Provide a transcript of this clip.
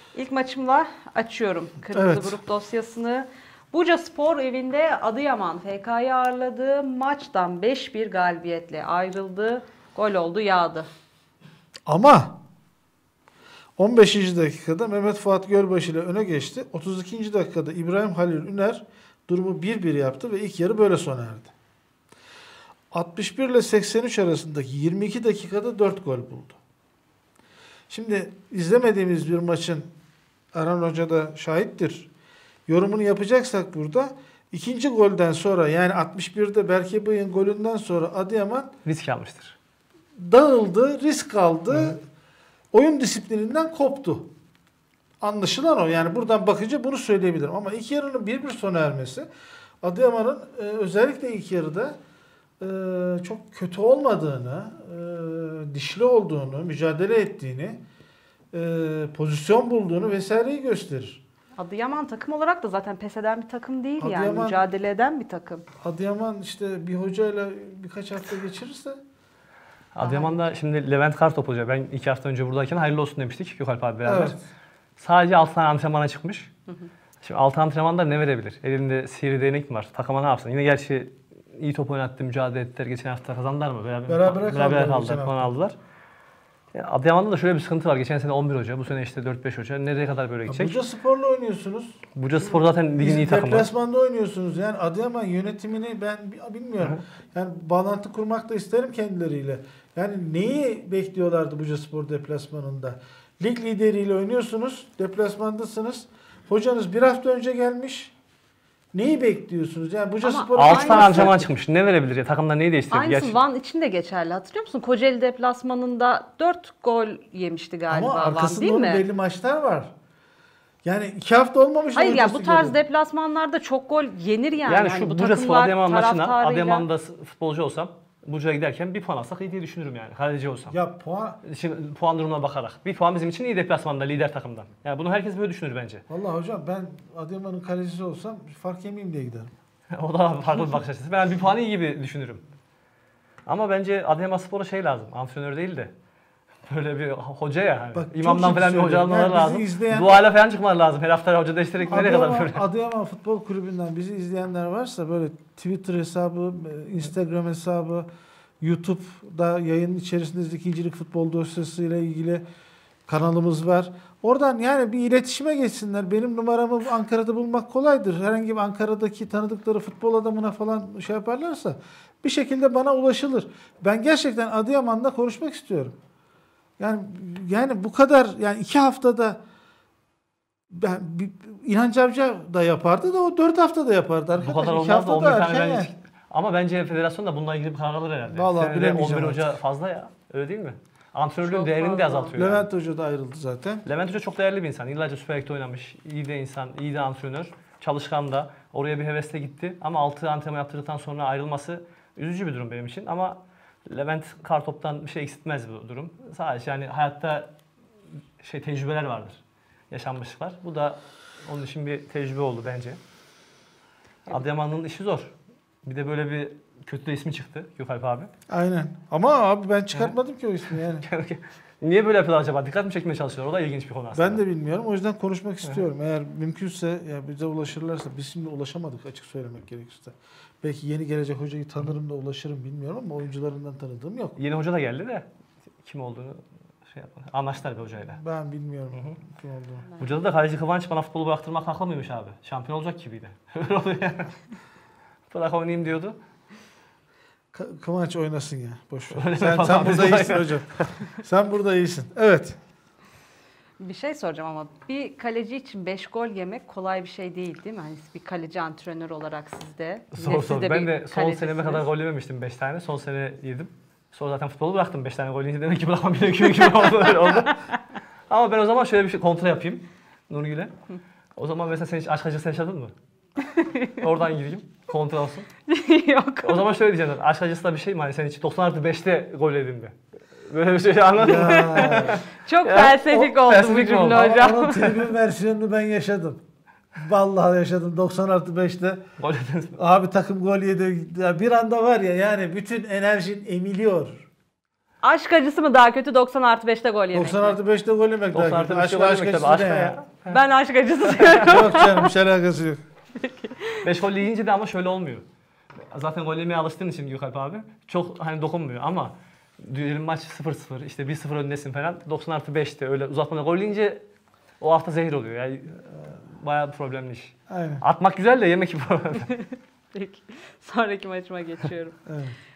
İlk maçımla açıyorum kırmızı grup dosyasını. Bucaspor evinde Adıyaman FK'yı ağırladı. Maçtan 5-1 galibiyetle ayrıldı. Gol oldu, yağdı. Ama 15. dakikada Mehmet Fuat Gölbaşı ile öne geçti. 32. dakikada İbrahim Halil Üner durumu 1-1 yaptı ve ilk yarı böyle sona erdi. 61 ile 83 arasındaki 22 dakikada 4 gol buldu. Şimdi izlemediğimiz bir maçın Erhan Hoca da şahittir. Yorumunu yapacaksak burada ikinci golden sonra, yani 61'de Berke Bıyık'ın golünden sonra Adıyaman risk almıştır. Dağıldı, risk aldı. Oyun disiplininden koptu. Anlaşılan o. Yani buradan bakınca bunu söyleyebilirim. Ama ilk yarının 1-1 sona ermesi Adıyaman'ın özellikle ilk yarıda çok kötü olmadığını, dişli olduğunu, mücadele ettiğini, pozisyon bulduğunu vesaireyi gösterir. Adıyaman takım olarak da zaten pes eden bir takım değil, yani mücadele eden bir takım. Adıyaman işte bir hocayla birkaç hafta geçirirse. Adıyaman'da şimdi Levent Kartop Hoca, ben 2 hafta önce buradayken hayırlı olsun demiştik Gökalp abi beraber. Evet. Sadece 6 tane antrenmana çıkmış. Şimdi 6 antrenmanda ne verebilir? Elinde sihirli değnek mi var? Takıma ne yapsın? Yine gerçi iyi top oynattı, mücadele ettiler. Geçen hafta kazandılar mı? Beraber kaldılar, puan aldılar. Yani Adıyaman'da da şöyle bir sıkıntı var. Geçen sene 11 hoca, bu sene işte 4-5 hoca. Nereye kadar böyle gidecek? Bucaspor'la oynuyorsunuz. Bucaspor zaten ligin iyi takımı. Deplasmanda oynuyorsunuz. Yani Adıyaman yönetimini ben bilmiyorum. Yani bağlantı kurmak da isterim kendileriyle. Yani neyi bekliyorlardı Bucaspor deplasmanında? Lig lideriyle oynuyorsunuz, deplasmandasınız. Hocanız bir hafta önce gelmiş. Neyi bekliyorsunuz? Yani Bucaspor 6 tane antrenman çıkmış. Ne verebilir ya? Takımda neyi değiştirir? Aynısı Van için de geçerli. Hatırlıyor musun? Kocaeli deplasmanında 4 gol yemişti galiba ama Van, arkasında değil onun mi? belli maçlar var. Yani 2 hafta olmamış. Hayır ya, bu tarz deplasmanlarda çok gol yenir yani. Yani hani şu bu Bucaspor Adıyaman maçına, taraftarıyla- Adıyaman'da futbolcu olsam, Buca'ya giderken bir puan alsak iyi diye düşünürüm yani. Kaleci olsam. Ya puan... Şimdi puan durumuna bakarak. Bir puan bizim için iyi deplasmanda, lider takımdan. Yani bunu herkes böyle düşünür bence. Vallahi hocam ben Adıyaman'ın kalecisi olsam fark yemeyeyim diye giderim. O da farklı bir bakış açısı. Ben bir puanı iyi gibi düşünürüm. Ama bence Adıyamanspor'a şey lazım. Antrenör değil de böyle bir hoca ya. Hani. Bak, İmamdan falan bir hoca almaları yani lazım. izleyen... Duayla falan çıkmaları lazım. Her hafta hoca değiştirerek nereye kadar böyle. Adıyaman Futbol Kulübü'nden bizi izleyenler varsa böyle Twitter hesabı, Instagram hesabı, YouTube'da yayının içerisinde ikincilik futbol dosyası ile ilgili kanalımız var. Oradan yani bir iletişime geçsinler. Benim numaramı Ankara'da bulmak kolaydır. Herhangi bir Ankara'daki tanıdıkları futbol adamına falan şey yaparlarsa bir şekilde bana ulaşılır. Ben gerçekten Adıyaman'da konuşmak istiyorum. Yani bu kadar, yani 2 haftada İlhan Cavcav da yapardı da o 4 haftada yapardı arkadaş. Bu kadar olmaz da 11 tane bence. Ama bence federasyon da bununla ilgili bir karar alır herhalde. Vallahi bilemeyeceğim 11 hoca fazla ya. Öyle değil mi? Antrenörlüğün değerini de azaltıyor. Levent Hoca da ayrıldı zaten. Levent Hoca çok değerli bir insan. Yıllarca Süper Lig'de oynamış. İyi de insan, iyi de antrenör. Çalışkan da. Oraya bir hevesle gitti. Ama 6 antrenman yaptırdıktan sonra ayrılması üzücü bir durum benim için. Ama Levent Kartop'tan bir şey eksiltmez bu durum. Sadece yani hayatta tecrübeler vardır. Yaşanmışlıklar. Bu da onun için bir tecrübe oldu bence. Adıyaman'ın işi zor. Bir de böyle bir kötü de ismi çıktı Gökalp abi. Aynen. Ama abi ben çıkartmadım ki o ismi yani. Niye böyle yapıyorlar acaba? Dikkat mi çekmeye çalışıyorlar? O da ilginç bir konu aslında. Ben de bilmiyorum. O yüzden konuşmak istiyorum. Eğer mümkünse ya bize ulaşırlarsa, biz şimdi ulaşamadık açık söylemek gerekirse. Belki yeni gelecek hocayı tanırım da ulaşırım bilmiyorum ama oyuncularından tanıdığım yok. Yeni hoca da geldi de kim olduğunu anlaştılar bir hocayla. Ben bilmiyorum kim olduğunu. Hocada da kaleci Kıvanç bana futbolu bıraktırmak haklı mıymış abi? Şampiyon olacak gibiydi. Öyle oluyor yani. Bırak oynayayım diyordu. Kıvanç oynasın ya. Boş ver. Sen burada iyisin hocam. Sen burada iyisin. Evet. Bir şey soracağım ama bir kaleci için 5 gol yemek kolay bir şey değil mi? Hani bir kaleci antrenör olarak sizde. Zor. Ben de son seneme kadar gol yememiştim 5 tane. Son sene yedim. Sonra zaten futbolu bıraktım. 5 tane gol yiyince demek ki bırakmam gerekiyor gibi oldu. Ama ben o zaman şöyle bir şey kontra yapayım Nurgül'e. O zaman mesela sen hiç aşk acısı yaşadın mı? Oradan gireyim. Kontra olsun. Yok. O zaman şöyle diyeceğim. Aşk acısı da bir şey mi? Hani sen hiç 90+5'te gol yedin mi? Böyle bir şey anladın mı? Çok felsefik oldu bu cümle hocam. Onun tribün versiyonunu ben yaşadım. Vallahi yaşadım 90+5'te. Gol yediniz mi? Abi takım gol yedi. Bir anda var ya, yani bütün enerjin emiliyor. Aşk acısı mı daha kötü 90+5'te gol yemek 90 mi? artı 5'te gol yemek 90 daha artı kötü. 5'te Aşk gol aşk yemek tabii. acısı Aşk ne ne ya? ya? Ben aşk acısı diyorum. Yok canım hiç alakası yok. 5 gol yiyince de ama şöyle olmuyor. Zaten gol yemeye alıştığın için Gökalp abi çok hani dokunmuyor ama diyelim maç 0-0 işte 1-0 öndesin falan 90+5'te öyle uzatmada gol yiyince o hafta zehir oluyor. Yani bayağı problemli iş. Aynen. Atmak güzel de yemek bir problem. Peki. Sonraki maçıma geçiyorum. Evet.